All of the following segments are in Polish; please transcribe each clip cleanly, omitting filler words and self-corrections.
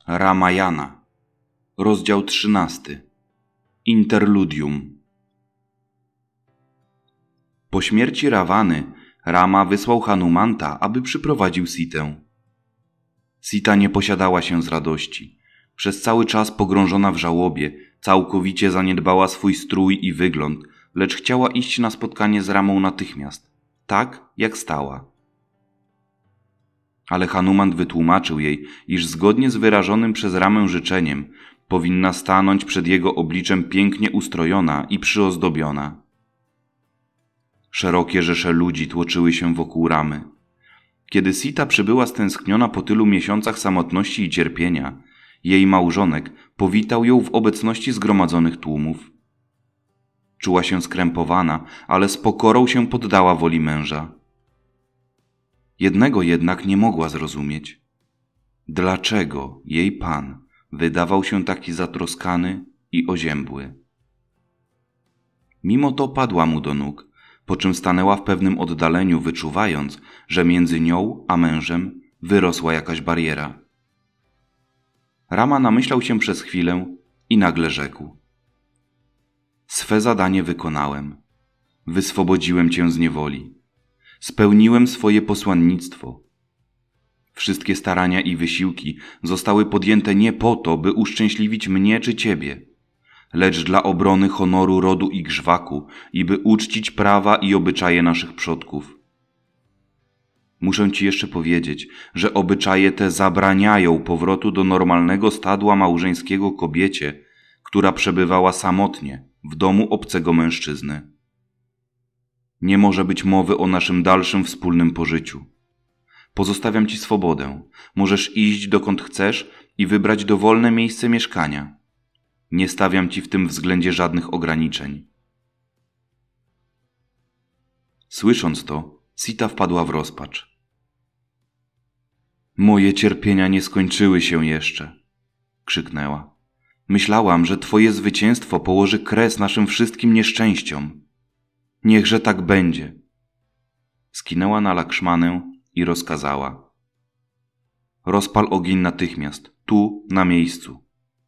Ramayana, rozdział 13. Interludium. Po śmierci Rawany, Rama wysłał Hanumanta, aby przyprowadził Sitę. Sita nie posiadała się z radości. Przez cały czas pogrążona w żałobie, całkowicie zaniedbała swój strój i wygląd, lecz chciała iść na spotkanie z Ramą natychmiast, tak jak stała. Ale Hanumant wytłumaczył jej, iż zgodnie z wyrażonym przez Ramę życzeniem powinna stanąć przed jego obliczem pięknie ustrojona i przyozdobiona. Szerokie rzesze ludzi tłoczyły się wokół Ramy. Kiedy Sita przybyła stęskniona po tylu miesiącach samotności i cierpienia, jej małżonek powitał ją w obecności zgromadzonych tłumów. Czuła się skrępowana, ale z pokorą się poddała woli męża. Jednego jednak nie mogła zrozumieć. Dlaczego jej pan wydawał się taki zatroskany i oziębły? Mimo to padła mu do nóg, po czym stanęła w pewnym oddaleniu, wyczuwając, że między nią a mężem wyrosła jakaś bariera. Rama namyślał się przez chwilę i nagle rzekł: swe zadanie wykonałem. Wyswobodziłem cię z niewoli. Spełniłem swoje posłannictwo. Wszystkie starania i wysiłki zostały podjęte nie po to, by uszczęśliwić mnie czy ciebie, lecz dla obrony honoru rodu Igrzywaku i by uczcić prawa i obyczaje naszych przodków. Muszę ci jeszcze powiedzieć, że obyczaje te zabraniają powrotu do normalnego stadła małżeńskiego kobiecie, która przebywała samotnie w domu obcego mężczyzny. Nie może być mowy o naszym dalszym wspólnym pożyciu. Pozostawiam ci swobodę. Możesz iść dokąd chcesz i wybrać dowolne miejsce mieszkania. Nie stawiam ci w tym względzie żadnych ograniczeń. Słysząc to, Sita wpadła w rozpacz. Moje cierpienia nie skończyły się jeszcze, krzyknęła. Myślałam, że twoje zwycięstwo położy kres naszym wszystkim nieszczęściom. Niechże tak będzie. Skinęła na Lakszmanę i rozkazała: rozpal ogień natychmiast, tu, na miejscu.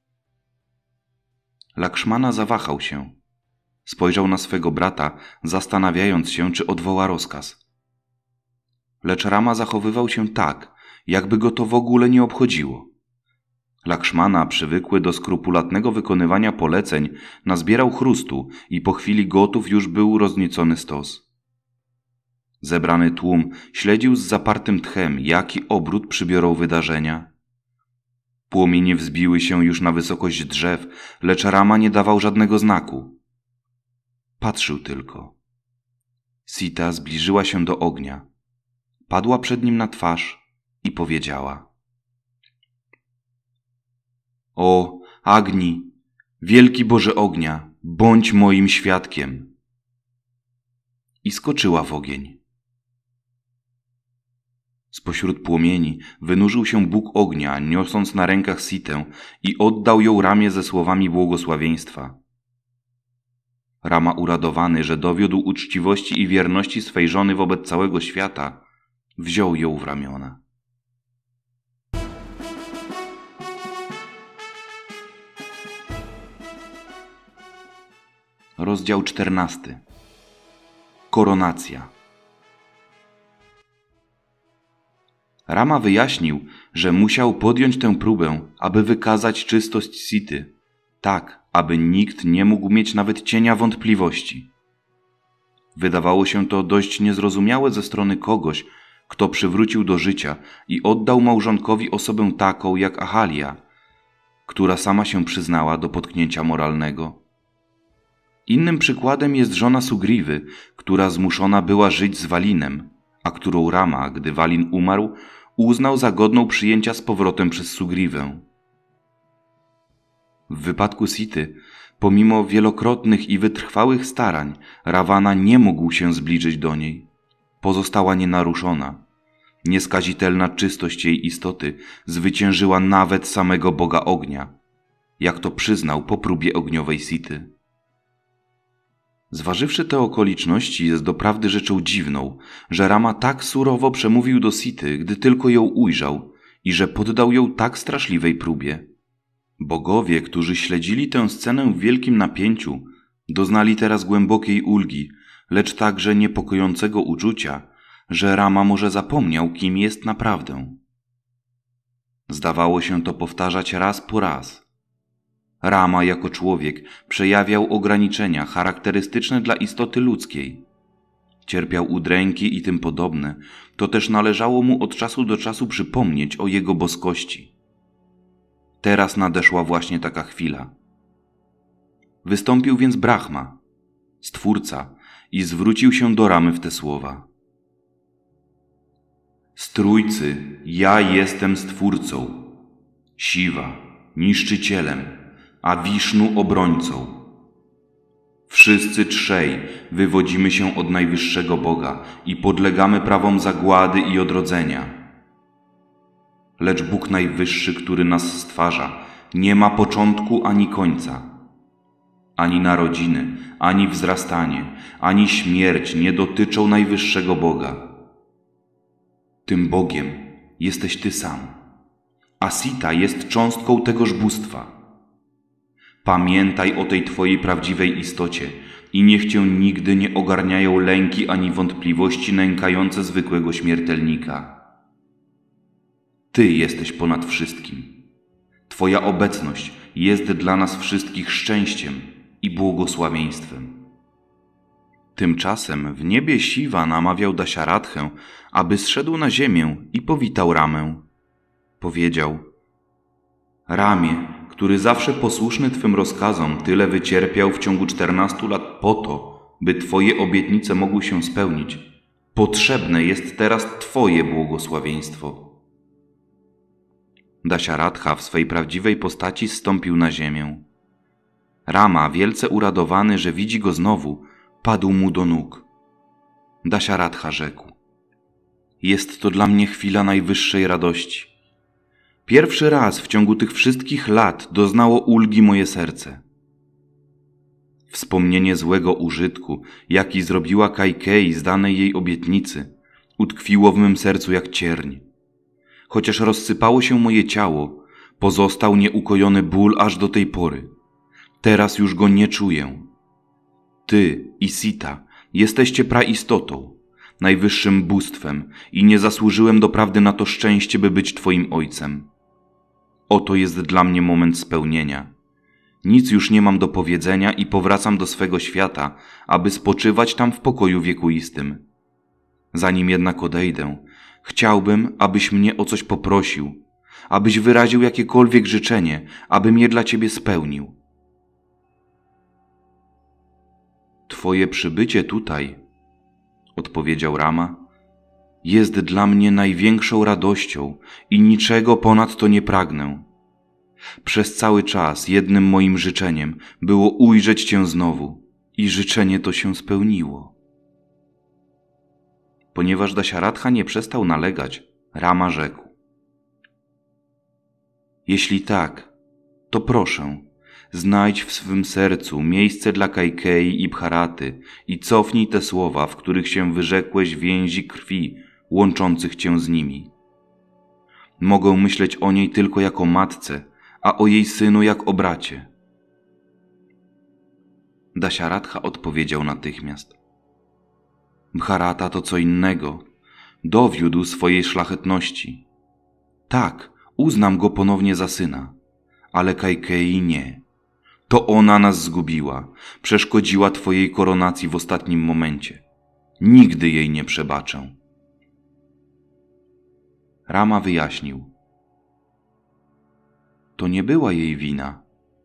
Lakszmana zawahał się. Spojrzał na swego brata, zastanawiając się, czy odwoła rozkaz. Lecz Rama zachowywał się tak, jakby go to w ogóle nie obchodziło. Lakszmana, przywykły do skrupulatnego wykonywania poleceń, nazbierał chrustu i po chwili gotów już był rozniecony stos. Zebrany tłum śledził z zapartym tchem, jaki obrót przybiorą wydarzenia. Płomienie wzbiły się już na wysokość drzew, lecz Rama nie dawał żadnego znaku. Patrzył tylko. Sita zbliżyła się do ognia. Padła przed nim na twarz i powiedziała: o, Agni, wielki Boże ognia, bądź moim świadkiem. I skoczyła w ogień. Spośród płomieni wynurzył się Bóg ognia, niosąc na rękach Sitę i oddał ją Ramie ze słowami błogosławieństwa. Rama, uradowany, że dowiódł uczciwości i wierności swej żony wobec całego świata, wziął ją w ramiona. Rozdział 14. Koronacja. Rama wyjaśnił, że musiał podjąć tę próbę, aby wykazać czystość Sity, tak, aby nikt nie mógł mieć nawet cienia wątpliwości. Wydawało się to dość niezrozumiałe ze strony kogoś, kto przywrócił do życia i oddał małżonkowi osobę taką jak Ahalia, która sama się przyznała do potknięcia moralnego. Innym przykładem jest żona Sugriwy, która zmuszona była żyć z Walinem, a którą Rama, gdy Walin umarł, uznał za godną przyjęcia z powrotem przez Sugriwę. W wypadku Sity, pomimo wielokrotnych i wytrwałych starań, Rawana nie mógł się zbliżyć do niej. Pozostała nienaruszona. Nieskazitelna czystość jej istoty zwyciężyła nawet samego Boga Ognia, jak to przyznał po próbie ogniowej Sity. Zważywszy te okoliczności, jest doprawdy rzeczą dziwną, że Rama tak surowo przemówił do Sity, gdy tylko ją ujrzał, i że poddał ją tak straszliwej próbie. Bogowie, którzy śledzili tę scenę w wielkim napięciu, doznali teraz głębokiej ulgi, lecz także niepokojącego uczucia, że Rama może zapomniał, kim jest naprawdę. Zdawało się to powtarzać raz po raz. Rama jako człowiek przejawiał ograniczenia charakterystyczne dla istoty ludzkiej. Cierpiał udręki i tym podobne, to też należało mu od czasu do czasu przypomnieć o jego boskości. Teraz nadeszła właśnie taka chwila. Wystąpił więc Brahma, Stwórca, i zwrócił się do Ramy w te słowa. Strójcy, ja jestem Stwórcą, Siwa, niszczycielem, a Wisznu obrońcą. Wszyscy trzej wywodzimy się od Najwyższego Boga i podlegamy prawom zagłady i odrodzenia. Lecz Bóg Najwyższy, który nas stwarza, nie ma początku ani końca. Ani narodziny, ani wzrastanie, ani śmierć nie dotyczą Najwyższego Boga. Tym Bogiem jesteś Ty sam, a Sita jest cząstką tegoż bóstwa. Pamiętaj o tej Twojej prawdziwej istocie i niech Cię nigdy nie ogarniają lęki ani wątpliwości nękające zwykłego śmiertelnika. Ty jesteś ponad wszystkim. Twoja obecność jest dla nas wszystkich szczęściem i błogosławieństwem. Tymczasem w niebie Siwa namawiał Dasharatchę, aby zszedł na ziemię i powitał Ramę. Powiedział: Ramie, który zawsze posłuszny Twym rozkazom tyle wycierpiał w ciągu 14 lat po to, by Twoje obietnice mogły się spełnić, potrzebne jest teraz Twoje błogosławieństwo. Dasharatcha w swej prawdziwej postaci zstąpił na ziemię. Rama, wielce uradowany, że widzi go znowu, padł mu do nóg. Dasharatcha rzekł: Jest to dla mnie chwila najwyższej radości. Pierwszy raz w ciągu tych wszystkich lat doznało ulgi moje serce. Wspomnienie złego użytku, jaki zrobiła Kajkei z danej jej obietnicy, utkwiło w mym sercu jak cierń. Chociaż rozsypało się moje ciało, pozostał nieukojony ból aż do tej pory. Teraz już go nie czuję. Ty i Sita jesteście praistotą, najwyższym bóstwem i nie zasłużyłem doprawdy na to szczęście, by być Twoim ojcem. Oto jest dla mnie moment spełnienia. Nic już nie mam do powiedzenia i powracam do swego świata, aby spoczywać tam w pokoju wiekuistym. Zanim jednak odejdę, chciałbym, abyś mnie o coś poprosił, abyś wyraził jakiekolwiek życzenie, abym je dla Ciebie spełnił. Twoje przybycie tutaj, odpowiedział Rama, jest dla mnie największą radością i niczego ponadto nie pragnę. Przez cały czas jednym moim życzeniem było ujrzeć Cię znowu i życzenie to się spełniło. Ponieważ Dasharatcha nie przestał nalegać, Rama rzekł: Jeśli tak, to proszę, znajdź w swym sercu miejsce dla Kajkei i Bharaty i cofnij te słowa, w których się wyrzekłeś więzi krwi łączących Cię z nimi. Mogę myśleć o niej tylko jako matce, a o jej synu jak o bracie. Dasharatcha odpowiedział natychmiast: Bharata to co innego. Dowiódł swojej szlachetności. Tak, uznam go ponownie za syna, ale Kajkei nie. To ona nas zgubiła, przeszkodziła Twojej koronacji w ostatnim momencie. Nigdy jej nie przebaczę. Rama wyjaśnił: To nie była jej wina.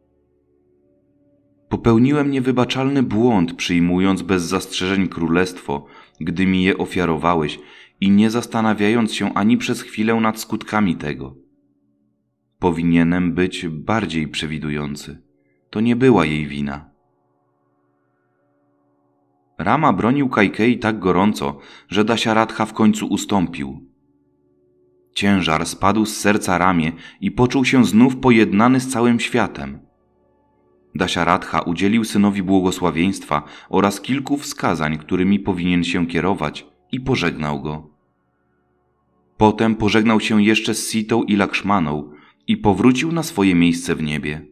Popełniłem niewybaczalny błąd, przyjmując bez zastrzeżeń królestwo, gdy mi je ofiarowałeś i nie zastanawiając się ani przez chwilę nad skutkami tego. Powinienem być bardziej przewidujący. To nie była jej wina. Rama bronił Kajkei tak gorąco, że Dasharatcha w końcu ustąpił. Ciężar spadł z serca Ramie i poczuł się znów pojednany z całym światem. Dasharatcha udzielił synowi błogosławieństwa oraz kilku wskazań, którymi powinien się kierować, i pożegnał go. Potem pożegnał się jeszcze z Sitą i Lakshmaną i powrócił na swoje miejsce w niebie.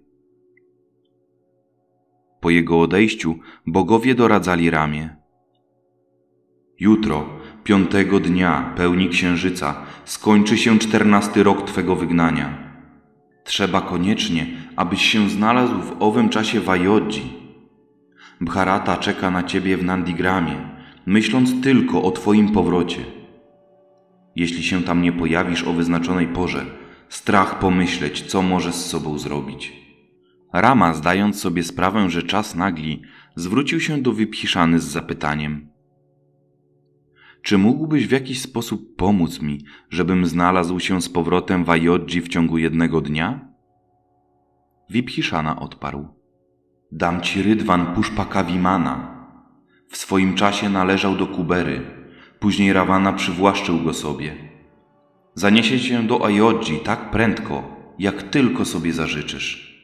Po jego odejściu bogowie doradzali Ramie. Jutro, 5. dnia pełni księżyca, skończy się 14. rok twego wygnania. Trzeba koniecznie, abyś się znalazł w owym czasie w Ajodzi. Bharata czeka na ciebie w Nandigramie, myśląc tylko o twoim powrocie. Jeśli się tam nie pojawisz o wyznaczonej porze, strach pomyśleć, co możesz z sobą zrobić. Rama, zdając sobie sprawę, że czas nagli, zwrócił się do Wibhiszany z zapytaniem: czy mógłbyś w jakiś sposób pomóc mi, żebym znalazł się z powrotem w Ajodzi w ciągu 1 dnia? Wibhiszana odparł: dam ci rydwan Puszpaka Vimana. W swoim czasie należał do Kubery, później Ravana przywłaszczył go sobie. Zaniesie cię do Ajodzi tak prędko, jak tylko sobie zażyczysz.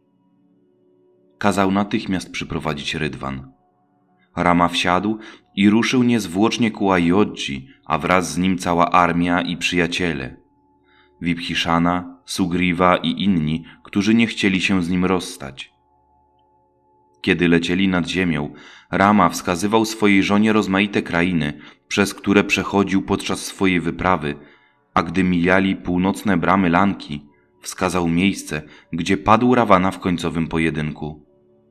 Kazał natychmiast przyprowadzić rydwan. Rama wsiadł i ruszył niezwłocznie ku Ajodzi, a wraz z nim cała armia i przyjaciele. Wibhiszana, Sugriva i inni, którzy nie chcieli się z nim rozstać. Kiedy lecieli nad ziemią, Rama wskazywał swojej żonie rozmaite krainy, przez które przechodził podczas swojej wyprawy, a gdy mijali północne bramy Lanki, wskazał miejsce, gdzie padł Ravana w końcowym pojedynku.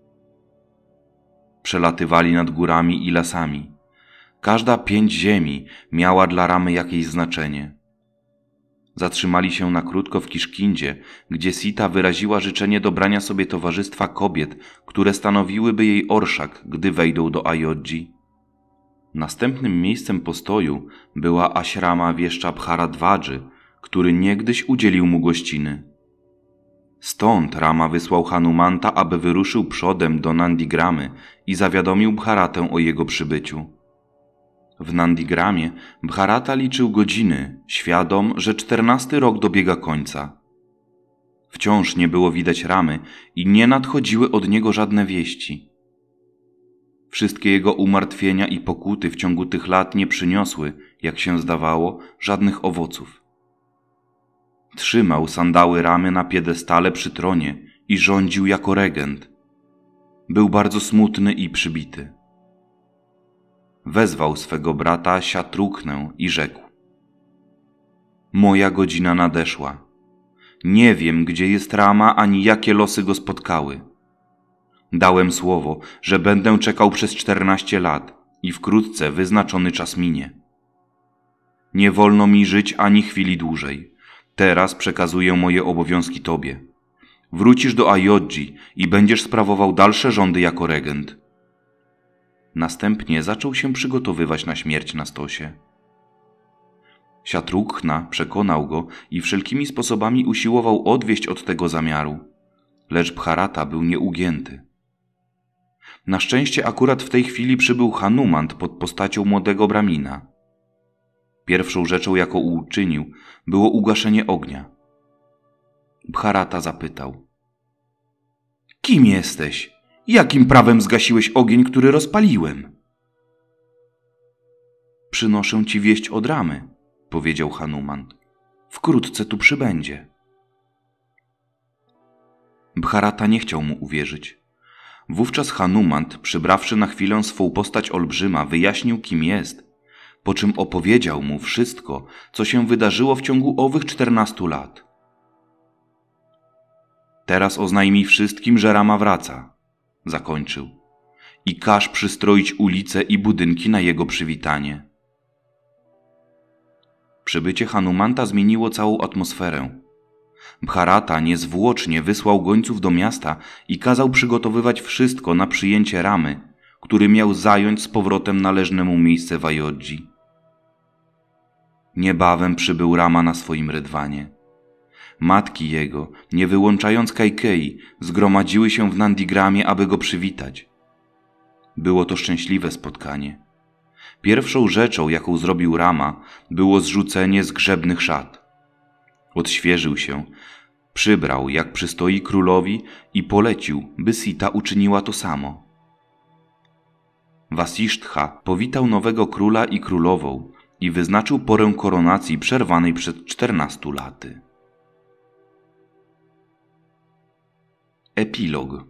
Przelatywali nad górami i lasami. Każda pięć ziemi miała dla Ramy jakieś znaczenie. Zatrzymali się na krótko w Kiszkindzie, gdzie Sita wyraziła życzenie dobrania sobie towarzystwa kobiet, które stanowiłyby jej orszak, gdy wejdą do Ajodzi. Następnym miejscem postoju była aśrama wieszcza Bharadwadży, który niegdyś udzielił mu gościny. Stąd Rama wysłał Hanumanta, aby wyruszył przodem do Nandigramy i zawiadomił Bharatę o jego przybyciu. W Nandigramie Bharata liczył godziny, świadom, że 14. rok dobiega końca. Wciąż nie było widać Ramy i nie nadchodziły od niego żadne wieści. Wszystkie jego umartwienia i pokuty w ciągu tych lat nie przyniosły, jak się zdawało, żadnych owoców. Trzymał sandały Ramy na piedestale przy tronie i rządził jako regent. Był bardzo smutny i przybity. Wezwał swego brata Siatrukhnę i rzekł: moja godzina nadeszła. Nie wiem, gdzie jest Rama, ani jakie losy go spotkały. Dałem słowo, że będę czekał przez 14 lat i wkrótce wyznaczony czas minie. Nie wolno mi żyć ani chwili dłużej. Teraz przekazuję moje obowiązki tobie. Wrócisz do Ajodzi i będziesz sprawował dalsze rządy jako regent. Następnie zaczął się przygotowywać na śmierć na stosie. Siatrukhna przekonał go i wszelkimi sposobami usiłował odwieść od tego zamiaru, lecz Bharata był nieugięty. Na szczęście akurat w tej chwili przybył Hanumant pod postacią młodego Bramina. Pierwszą rzeczą, jaką uczynił, było ugaszenie ognia. Bharata zapytał: kim jesteś? Jakim prawem zgasiłeś ogień, który rozpaliłem? Przynoszę ci wieść od Ramy, powiedział Hanumant. Wkrótce tu przybędzie. Bharata nie chciał mu uwierzyć. Wówczas Hanumant, przybrawszy na chwilę swą postać olbrzyma, wyjaśnił, kim jest, po czym opowiedział mu wszystko, co się wydarzyło w ciągu owych 14 lat. Teraz oznajmij wszystkim, że Rama wraca, zakończył, i każ przystroić ulice i budynki na jego przywitanie. Przybycie Hanumanta zmieniło całą atmosferę. Bharata niezwłocznie wysłał gońców do miasta i kazał przygotowywać wszystko na przyjęcie Ramy, który miał zająć z powrotem należne mu miejsce w Ajodzi. Niebawem przybył Rama na swoim rydwanie. Matki jego, nie wyłączając Kajkei, zgromadziły się w Nandigramie, aby go przywitać. Było to szczęśliwe spotkanie. Pierwszą rzeczą, jaką zrobił Rama, było zrzucenie zgrzebnych szat. Odświeżył się, przybrał, jak przystoi królowi, i polecił, by Sita uczyniła to samo. Vasishtha powitał nowego króla i królową i wyznaczył porę koronacji przerwanej przed 14 laty. Epilog.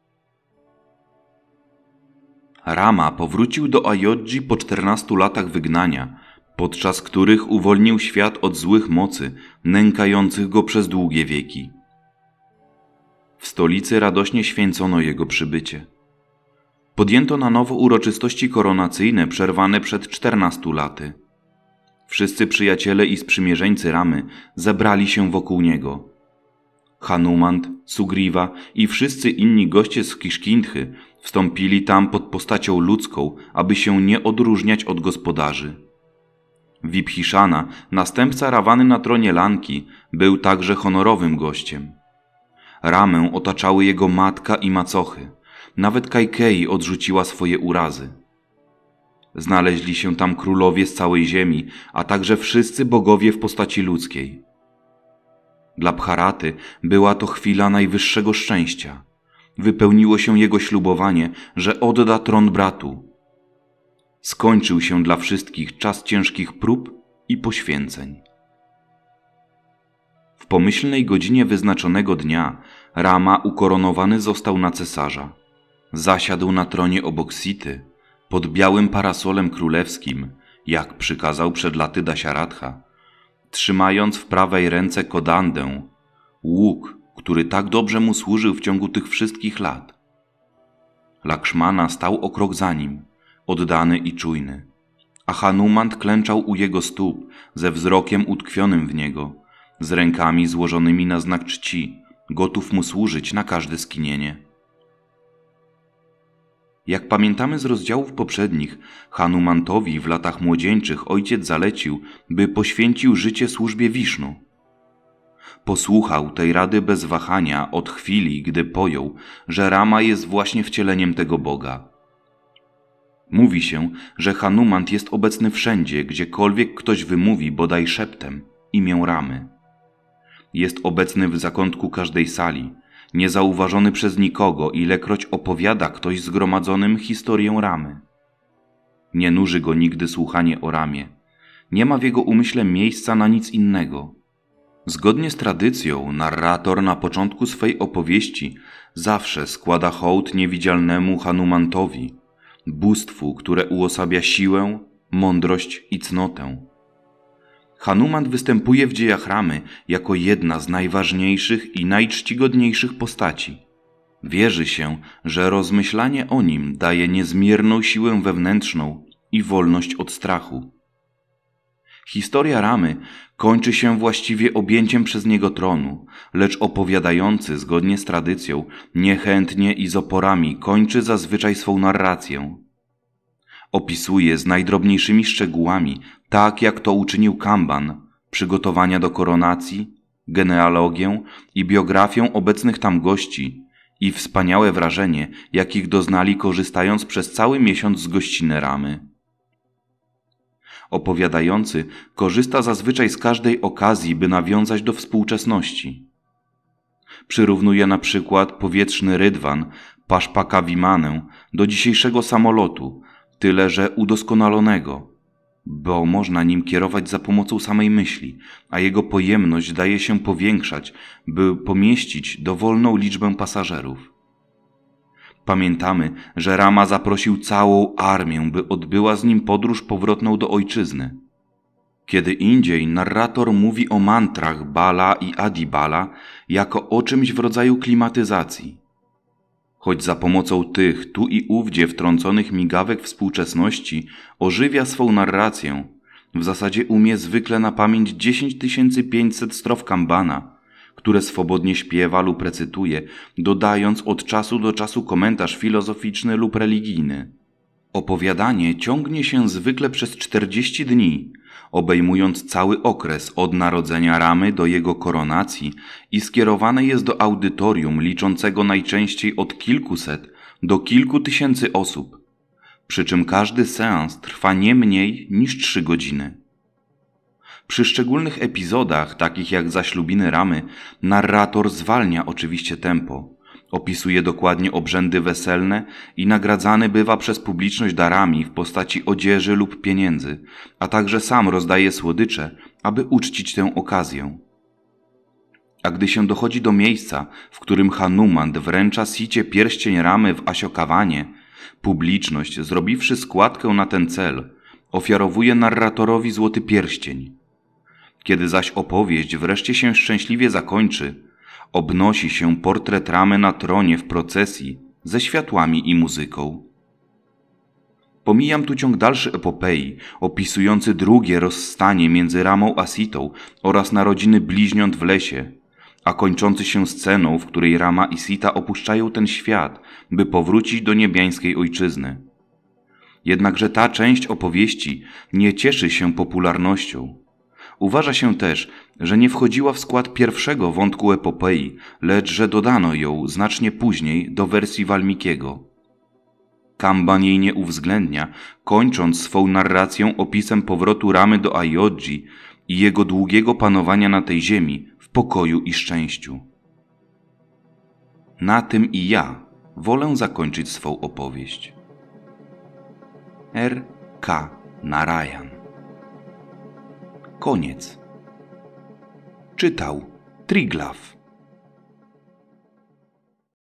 Rama powrócił do Ajodzi po 14 latach wygnania, podczas których uwolnił świat od złych mocy, nękających go przez długie wieki. W stolicy radośnie święcono jego przybycie. Podjęto na nowo uroczystości koronacyjne przerwane przed 14 laty. Wszyscy przyjaciele i sprzymierzeńcy Ramy zebrali się wokół niego. Hanumant, Sugriva i wszyscy inni goście z Kiszkindhy wstąpili tam pod postacią ludzką, aby się nie odróżniać od gospodarzy. Vibhishana, następca Rawany na tronie Lanki, był także honorowym gościem. Ramę otaczały jego matka i macochy. Nawet Kajkei odrzuciła swoje urazy. Znaleźli się tam królowie z całej ziemi, a także wszyscy bogowie w postaci ludzkiej. Dla Bharaty była to chwila najwyższego szczęścia. Wypełniło się jego ślubowanie, że odda tron bratu. Skończył się dla wszystkich czas ciężkich prób i poświęceń. W pomyślnej godzinie wyznaczonego dnia Rama ukoronowany został na cesarza. Zasiadł na tronie obok Sity, pod białym parasolem królewskim, jak przykazał przed laty Dasharatha, trzymając w prawej ręce kodandę, łuk, który tak dobrze mu służył w ciągu tych wszystkich lat. Lakshmana stał o krok za nim, oddany i czujny, a Hanumant klęczał u jego stóp, ze wzrokiem utkwionym w niego, z rękami złożonymi na znak czci, gotów mu służyć na każde skinienie. Jak pamiętamy z rozdziałów poprzednich, Hanumantowi w latach młodzieńczych ojciec zalecił, by poświęcił życie służbie Wisznu. Posłuchał tej rady bez wahania od chwili, gdy pojął, że Rama jest właśnie wcieleniem tego Boga. Mówi się, że Hanumant jest obecny wszędzie, gdziekolwiek ktoś wymówi bodaj szeptem imię Ramy. Jest obecny w zakątku każdej sali, niezauważony przez nikogo, ilekroć opowiada ktoś zgromadzonym historię Ramy. Nie nuży go nigdy słuchanie o Ramie. Nie ma w jego umyśle miejsca na nic innego. Zgodnie z tradycją, narrator na początku swej opowieści zawsze składa hołd niewidzialnemu Hanumantowi, bóstwu, które uosabia siłę, mądrość i cnotę. Hanumant występuje w dziejach Ramy jako jedna z najważniejszych i najczcigodniejszych postaci. Wierzy się, że rozmyślanie o nim daje niezmierną siłę wewnętrzną i wolność od strachu. Historia Ramy kończy się właściwie objęciem przez niego tronu, lecz opowiadający zgodnie z tradycją niechętnie i z oporami kończy zazwyczaj swą narrację. Opisuje z najdrobniejszymi szczegółami, tak jak to uczynił Kamban, przygotowania do koronacji, genealogię i biografię obecnych tam gości i wspaniałe wrażenie, jakich doznali korzystając przez cały miesiąc z gościny Ramy. Opowiadający korzysta zazwyczaj z każdej okazji, by nawiązać do współczesności. Przyrównuje na przykład powietrzny rydwan, Paszpaka Vimanę, do dzisiejszego samolotu, tyle że udoskonalonego, bo można nim kierować za pomocą samej myśli, a jego pojemność daje się powiększać, by pomieścić dowolną liczbę pasażerów. Pamiętamy, że Rama zaprosił całą armię, by odbyła z nim podróż powrotną do ojczyzny. Kiedy indziej narrator mówi o mantrach Bala i Adibala jako o czymś w rodzaju klimatyzacji. Choć za pomocą tych tu i ówdzie wtrąconych migawek współczesności ożywia swą narrację, w zasadzie umie zwykle na pamięć 10500 strof Kambana, które swobodnie śpiewa lub recytuje, dodając od czasu do czasu komentarz filozoficzny lub religijny. Opowiadanie ciągnie się zwykle przez 40 dni, obejmując cały okres od narodzenia Ramy do jego koronacji i skierowane jest do audytorium liczącego najczęściej od kilkuset do kilku tysięcy osób, przy czym każdy seans trwa nie mniej niż 3 godziny. Przy szczególnych epizodach, takich jak zaślubiny Ramy, narrator zwalnia oczywiście tempo, Opisuje dokładnie obrzędy weselne i nagradzany bywa przez publiczność darami w postaci odzieży lub pieniędzy, a także sam rozdaje słodycze, aby uczcić tę okazję. A gdy się dochodzi do miejsca, w którym Hanumant wręcza Sicie pierścień Ramy w Ashokawanie, publiczność, zrobiwszy składkę na ten cel, ofiarowuje narratorowi złoty pierścień. Kiedy zaś opowieść wreszcie się szczęśliwie zakończy, obnosi się portret Ramy na tronie w procesji ze światłami i muzyką. Pomijam tu ciąg dalszy epopei, opisujący drugie rozstanie między Ramą a Sitą oraz narodziny bliźniąt w lesie, a kończący się sceną, w której Rama i Sita opuszczają ten świat, by powrócić do niebiańskiej ojczyzny. Jednakże ta część opowieści nie cieszy się popularnością. Uważa się też, że nie wchodziła w skład pierwszego wątku epopei, lecz że dodano ją znacznie później do wersji Walmikiego. Kamban jej nie uwzględnia, kończąc swą narrację opisem powrotu Ramy do Ayodzi i jego długiego panowania na tej ziemi w pokoju i szczęściu. Na tym i ja wolę zakończyć swą opowieść. R. K. Narayan. Koniec. Czytał Triglav.